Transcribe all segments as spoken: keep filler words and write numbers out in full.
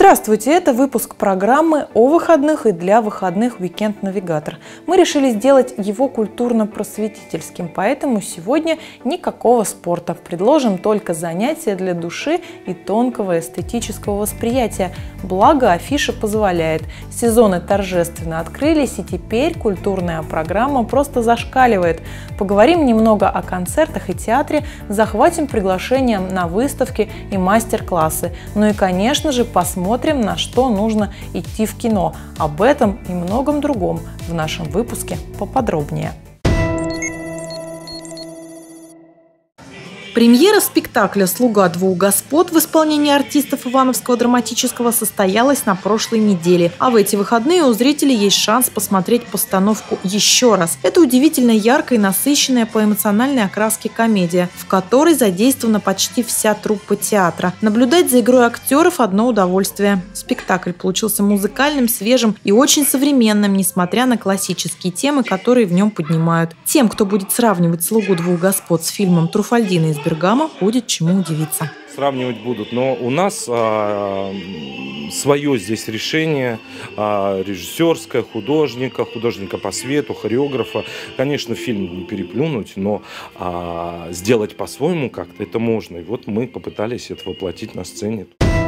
Здравствуйте, это выпуск программы о выходных и для выходных «Weekend Navigator». Мы решили сделать его культурно-просветительским, поэтому сегодня никакого спорта. Предложим только занятия для души и тонкого эстетического восприятия. Благо, афиша позволяет. Сезоны торжественно открылись, и теперь культурная программа просто зашкаливает. Поговорим немного о концертах и театре, захватим приглашения на выставки и мастер-классы. Ну и, конечно же, посмотрим, Смотрим, на что нужно идти в кино. Об этом и многом другом в нашем выпуске поподробнее. Премьера спектакля «Слуга двух господ» в исполнении артистов Ивановского драматического состоялась на прошлой неделе. А в эти выходные у зрителей есть шанс посмотреть постановку еще раз. Это удивительно яркая и насыщенная по эмоциональной окраске комедия, в которой задействована почти вся труппа театра. Наблюдать за игрой актеров – одно удовольствие. Спектакль получился музыкальным, свежим и очень современным, несмотря на классические темы, которые в нем поднимают. Тем, кто будет сравнивать «Слугу двух господ» с фильмом «Труффальдино из Бергамо», будет чему удивиться. Сравнивать будут, но у нас а, свое здесь решение а, режиссерское, художника, художника по свету, хореографа. Конечно, фильм не переплюнуть, но а, сделать по-своему как-то это можно. И вот мы попытались это воплотить на сцене.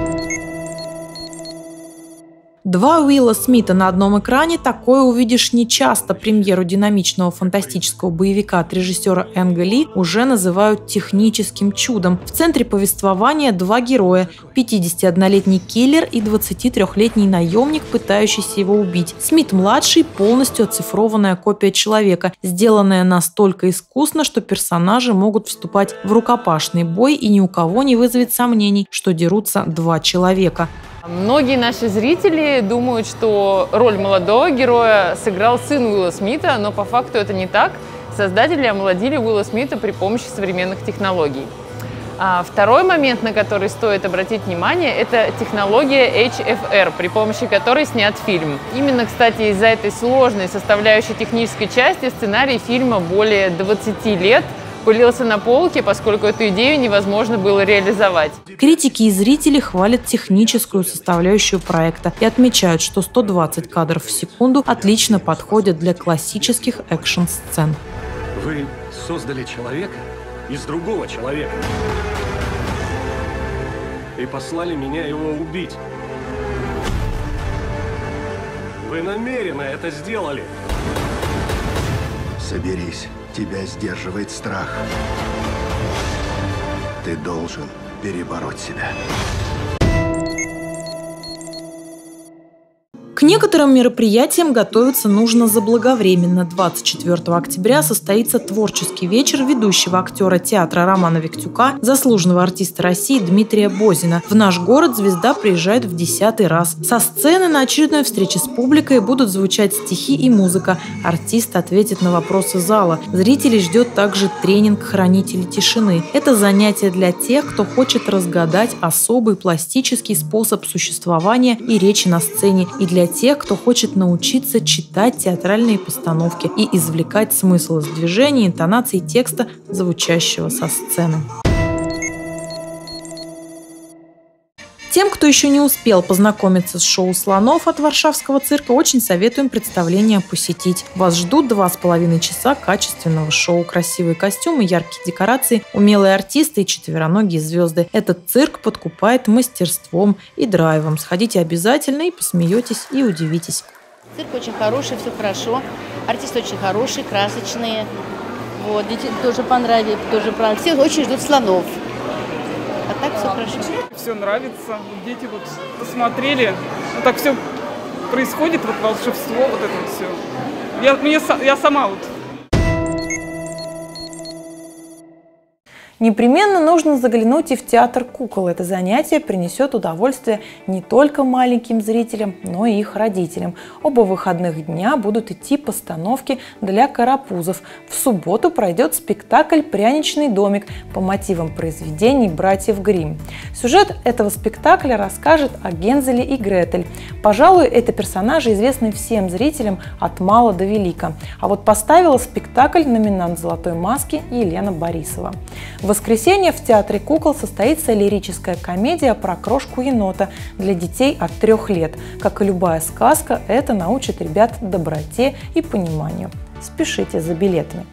Два Уилла Смита на одном экране – такое увидишь нечасто. Премьеру динамичного фантастического боевика от режиссера Энга Ли уже называют техническим чудом. В центре повествования два героя – пятидесятиоднолетний киллер и двадцатитрёхлетний наемник, пытающийся его убить. Смит-младший – полностью оцифрованная копия человека, сделанная настолько искусно, что персонажи могут вступать в рукопашный бой, и ни у кого не вызовет сомнений, что дерутся два человека. Многие наши зрители думают, что роль молодого героя сыграл сын Уилла Смита, но по факту это не так. Создатели омолодили Уилла Смита при помощи современных технологий. А второй момент, на который стоит обратить внимание, это технология эйч эф эр, при помощи которой снят фильм. Именно, кстати, из-за этой сложной составляющей технической части сценарий фильма более двадцати лет пылился на полке, поскольку эту идею невозможно было реализовать. Критики и зрители хвалят техническую составляющую проекта и отмечают, что сто двадцать кадров в секунду отлично подходят для классических экшн-сцен. Вы создали человека из другого человека и послали меня его убить. Вы намеренно это сделали. Соберись. Тебя сдерживает страх. Ты должен перебороть себя. К некоторым мероприятиям готовиться нужно заблаговременно. двадцать четвёртого октября состоится творческий вечер ведущего актера театра Романа Виктюка, заслуженного артиста России Дмитрия Бозина. В наш город звезда приезжает в десятый раз. Со сцены на очередной встрече с публикой будут звучать стихи и музыка. Артист ответит на вопросы зала. Зрителей ждет также тренинг «Хранители тишины». Это занятие для тех, кто хочет разгадать особый пластический способ существования и речи на сцене, и для тех, кто хочет научиться читать театральные постановки и извлекать смысл из движений, интонаций текста, звучащего со сцены. Тем, кто еще не успел познакомиться с шоу слонов от Варшавского цирка, очень советуем представление посетить. Вас ждут два с половиной часа качественного шоу, красивые костюмы, яркие декорации, умелые артисты и четвероногие звезды. Этот цирк подкупает мастерством и драйвом. Сходите обязательно и посмеетесь, и удивитесь. Цирк очень хороший, все хорошо. Артисты очень хорошие, красочные. Вот, дети тоже понравились, тоже понравились. Все очень ждут слонов. А так все хорошо. Все нравится. Дети вот посмотрели. Ну, так все происходит, вот волшебство, вот это вот все. Я, мне, я сама вот. Непременно нужно заглянуть и в театр кукол. Это занятие принесет удовольствие не только маленьким зрителям, но и их родителям. Оба выходных дня будут идти постановки для карапузов. В субботу пройдет спектакль «Пряничный домик» по мотивам произведений братьев Гримм. Сюжет этого спектакля расскажет о Гензеле и Гретель. Пожалуй, это персонажи, известные всем зрителям от мала до велика. А вот поставила спектакль номинант «Золотой маски» Елена Борисова. В воскресенье в Театре кукол состоится лирическая комедия про крошку-енота для детей от трех лет. Как и любая сказка, это научит ребят доброте и пониманию. Спешите за билетами.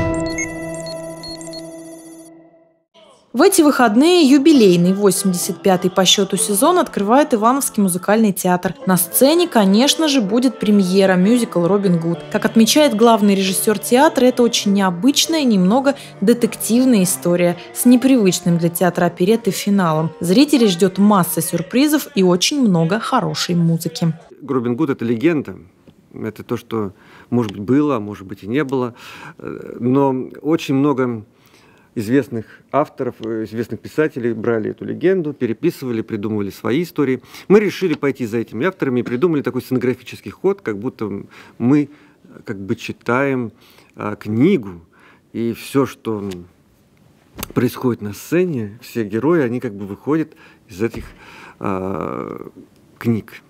В эти выходные юбилейный восемьдесят пятый по счету сезон открывает Ивановский музыкальный театр. На сцене, конечно же, будет премьера мюзикл «Робин Гуд». Как отмечает главный режиссер театра, это очень необычная, немного детективная история с непривычным для театра оперетты финалом. Зрителей ждет масса сюрпризов и очень много хорошей музыки. «Робин Гуд» — это легенда. Это то, что, может быть, было, может быть, и не было. Но очень много известных авторов, известных писателей брали эту легенду, переписывали, придумывали свои истории. Мы решили пойти за этими авторами и придумали такой сценографический ход, как будто мы как бы читаем а, книгу, и все, что происходит на сцене, все герои, они как бы выходят из этих а, книг.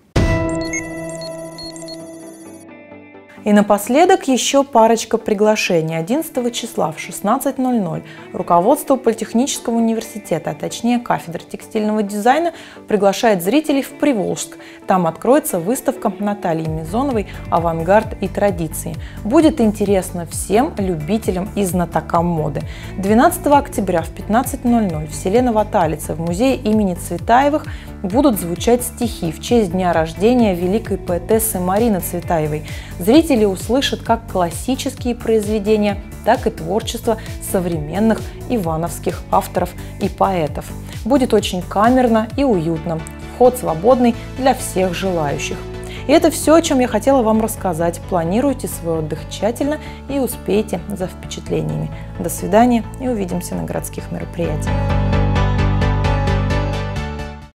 И напоследок еще парочка приглашений. одиннадцатого числа в шестнадцать ноль ноль руководство Политехнического университета, а точнее кафедры текстильного дизайна, приглашает зрителей в Приволжск. Там откроется выставка Натальи Мизоновой «Авангард и традиции». Будет интересно всем любителям и знатокам моды. двенадцатого октября в пятнадцать ноль ноль в селе Новоталице в музее имени Цветаевых будут звучать стихи в честь дня рождения великой поэтессы Марины Цветаевой. Зрители услышат как классические произведения, так и творчество современных ивановских авторов и поэтов. Будет очень камерно и уютно. Вход свободный для всех желающих. И это все, о чем я хотела вам рассказать. Планируйте свой отдых тщательно и успейте за впечатлениями. До свидания и увидимся на городских мероприятиях.